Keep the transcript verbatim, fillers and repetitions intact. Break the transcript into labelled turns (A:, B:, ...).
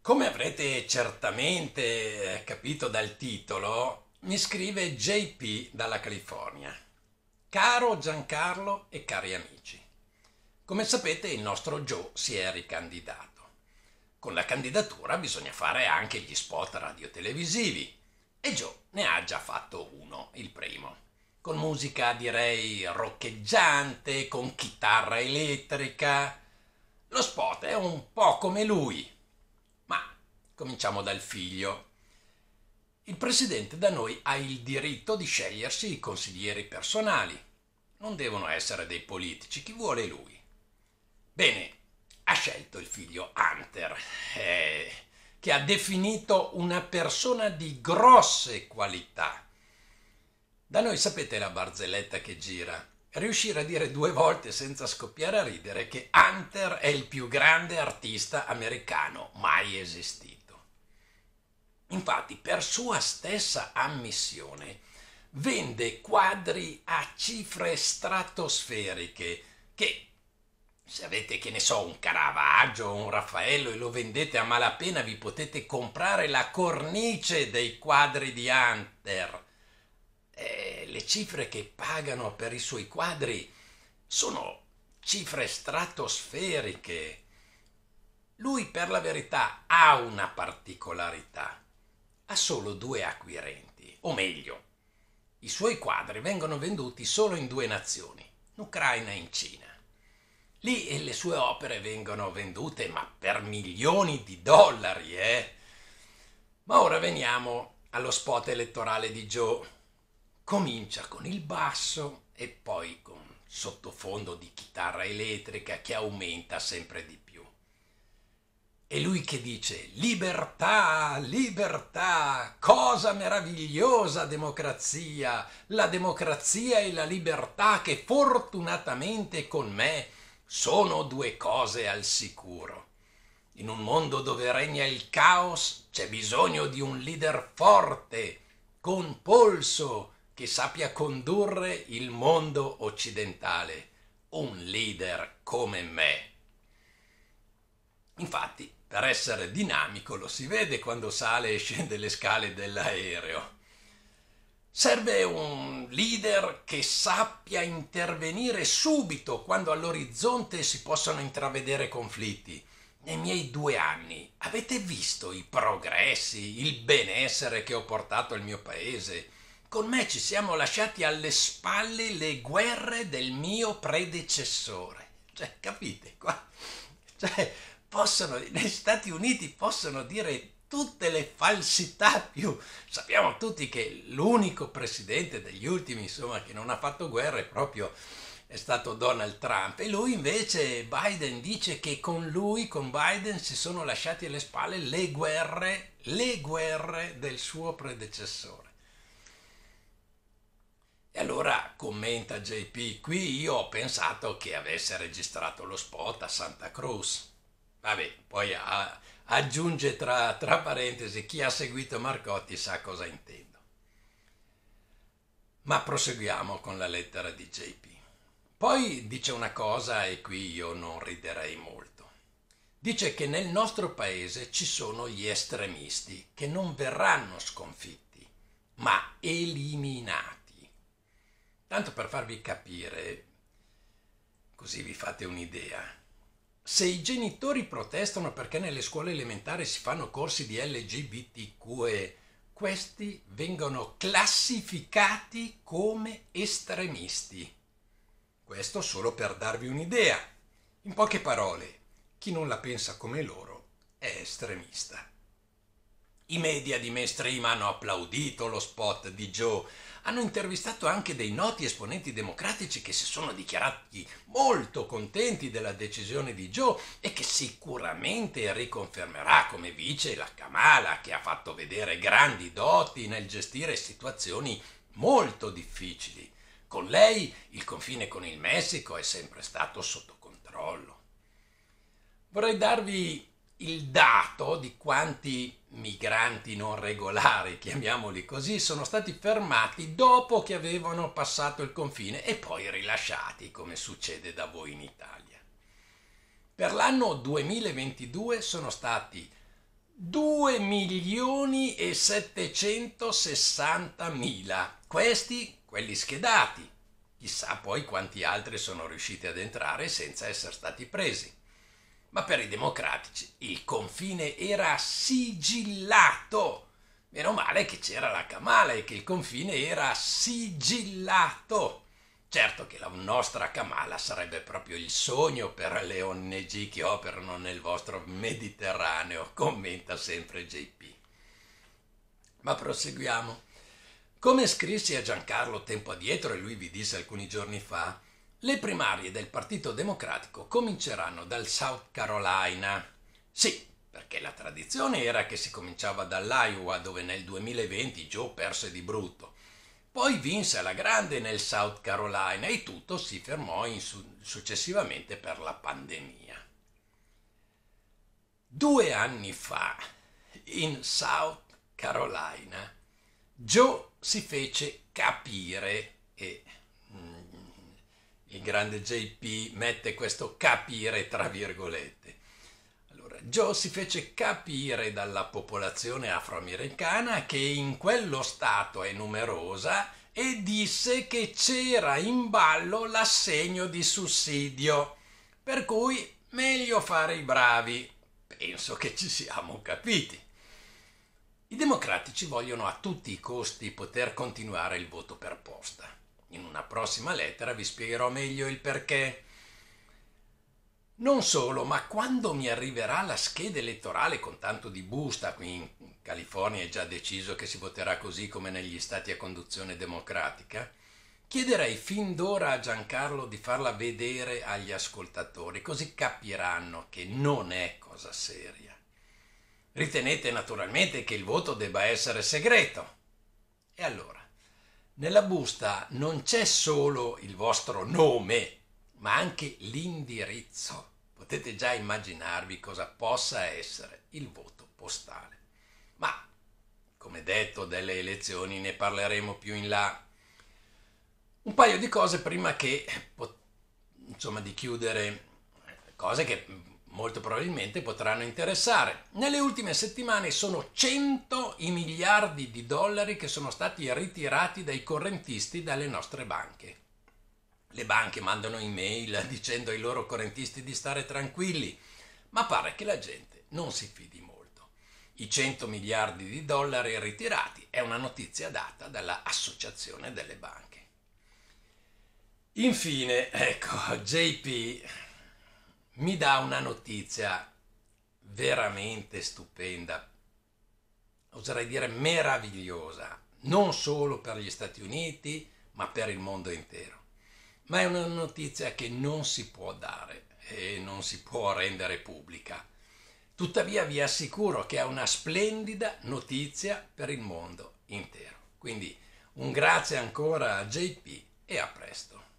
A: Come avrete certamente capito dal titolo, mi scrive J P dalla California. Caro Giancarlo e cari amici, come sapete il nostro Joe si è ricandidato. Con la candidatura bisogna fare anche gli spot radiotelevisivi e Joe ne ha già fatto uno, il primo, con musica direi roccheggiante, con chitarra elettrica. Lo spot è un po' come lui. Ma cominciamo dal figlio. Il presidente da noi ha il diritto di scegliersi i consiglieri personali. Non devono essere dei politici, chi vuole lui. Bene, ha scelto il figlio Hunter, eh, che ha definito una persona di grosse qualità. Da noi sapete la barzelletta che gira. Riuscire a dire due volte senza scoppiare a ridere che Hunter è il più grande artista americano mai esistito. Infatti, per sua stessa ammissione, vende quadri a cifre stratosferiche che, se avete, che ne so, un Caravaggio o un Raffaello e lo vendete a malapena, vi potete comprare la cornice dei quadri di Hunter. Eh, le cifre che pagano per i suoi quadri sono cifre stratosferiche. Lui, per la verità, ha una particolarità. Ha solo due acquirenti, o meglio, i suoi quadri vengono venduti solo in due nazioni, in Ucraina e in Cina. Lì le sue opere vengono vendute, ma per milioni di dollari, eh? Ma ora veniamo allo spot elettorale di Joe. Comincia con il basso e poi con sottofondo di chitarra elettrica che aumenta sempre di più. E lui che dice libertà, libertà, cosa meravigliosa democrazia, la democrazia e la libertà che fortunatamente con me sono due cose al sicuro. In un mondo dove regna il caos c'è bisogno di un leader forte, con polso, che sappia condurre il mondo occidentale, un leader come me. Infatti, per essere dinamico lo si vede quando sale e scende le scale dell'aereo. Serve un leader che sappia intervenire subito quando all'orizzonte si possono intravedere conflitti. Nei miei due anni avete visto i progressi, il benessere che ho portato al mio paese? Con me ci siamo lasciati alle spalle le guerre del mio predecessore. Cioè, capite? Qua, cioè, possono, negli Stati Uniti possono dire tutte le falsità più. Sappiamo tutti che l'unico presidente degli ultimi, insomma, che non ha fatto guerre proprio è stato Donald Trump. E lui invece, Biden, dice che con lui, con Biden, si sono lasciati alle spalle le guerre, le guerre del suo predecessore. E allora commenta J P, qui io ho pensato che avesse registrato lo spot a Santa Cruz. Vabbè, poi a, aggiunge tra, tra parentesi, chi ha seguito Marcotti sa cosa intendo. Ma proseguiamo con la lettera di J P. Poi dice una cosa e qui io non riderei molto. Dice che nel nostro paese ci sono gli estremisti che non verranno sconfitti, ma eliminati. Tanto per farvi capire, così vi fate un'idea. Se i genitori protestano perché nelle scuole elementari si fanno corsi di L G B T Q e questi vengono classificati come estremisti. Questo solo per darvi un'idea. In poche parole, chi non la pensa come loro è estremista. I media di mainstream hanno applaudito lo spot di Joe, hanno intervistato anche dei noti esponenti democratici che si sono dichiarati molto contenti della decisione di Joe e che sicuramente riconfermerà come vice la Kamala, che ha fatto vedere grandi doti nel gestire situazioni molto difficili. Con lei il confine con il Messico è sempre stato sotto controllo. Vorrei darvi il dato di quanti migranti non regolari, chiamiamoli così, sono stati fermati dopo che avevano passato il confine e poi rilasciati, come succede da voi in Italia. Per l'anno duemilaventidue sono stati due milioni e settecentosessantamila. Questi, quelli schedati. Chissà poi quanti altri sono riusciti ad entrare senza essere stati presi. Ma per i democratici il confine era sigillato. Meno male che c'era la Kamala e che il confine era sigillato. Certo che la nostra Kamala sarebbe proprio il sogno per le O N G che operano nel vostro Mediterraneo, commenta sempre J P. Ma proseguiamo. Come scrissi a Giancarlo tempo addietro e lui vi disse alcuni giorni fa, le primarie del Partito Democratico cominceranno dal South Carolina. Sì, perché la tradizione era che si cominciava dall'Iowa, dove nel duemilaventi Joe perse di brutto. Poi vinse alla grande nel South Carolina e tutto si fermò in su- successivamente per la pandemia. Due anni fa, in South Carolina, Joe si fece capire e mm, il grande J P mette questo capire tra virgolette. Allora, Joe si fece capire dalla popolazione afroamericana che in quello stato è numerosa e disse che c'era in ballo l'assegno di sussidio, per cui meglio fare i bravi. Penso che ci siamo capiti. I democratici vogliono a tutti i costi poter continuare il voto per posta. In una prossima lettera vi spiegherò meglio il perché. Non solo, ma quando mi arriverà la scheda elettorale con tanto di busta, qui in California è già deciso che si voterà così come negli stati a conduzione democratica, chiederei fin d'ora a Giancarlo di farla vedere agli ascoltatori, così capiranno che non è cosa seria. Ritenete naturalmente che il voto debba essere segreto. E allora, nella busta non c'è solo il vostro nome, ma anche l'indirizzo. Potete già immaginarvi cosa possa essere il voto postale. Ma, come detto, delle elezioni ne parleremo più in là. Un paio di cose prima che, insomma, di chiudere, cose che molto probabilmente potranno interessare. Nelle ultime settimane sono cento i miliardi di dollari che sono stati ritirati dai correntisti dalle nostre banche. Le banche mandano email dicendo ai loro correntisti di stare tranquilli, ma pare che la gente non si fidi molto. I cento miliardi di dollari ritirati è una notizia data dall'Associazione delle Banche. Infine, ecco, J P mi dà una notizia veramente stupenda, oserei dire meravigliosa, non solo per gli Stati Uniti, ma per il mondo intero. Ma è una notizia che non si può dare e non si può rendere pubblica. Tuttavia vi assicuro che è una splendida notizia per il mondo intero. Quindi un grazie ancora a J P e a presto.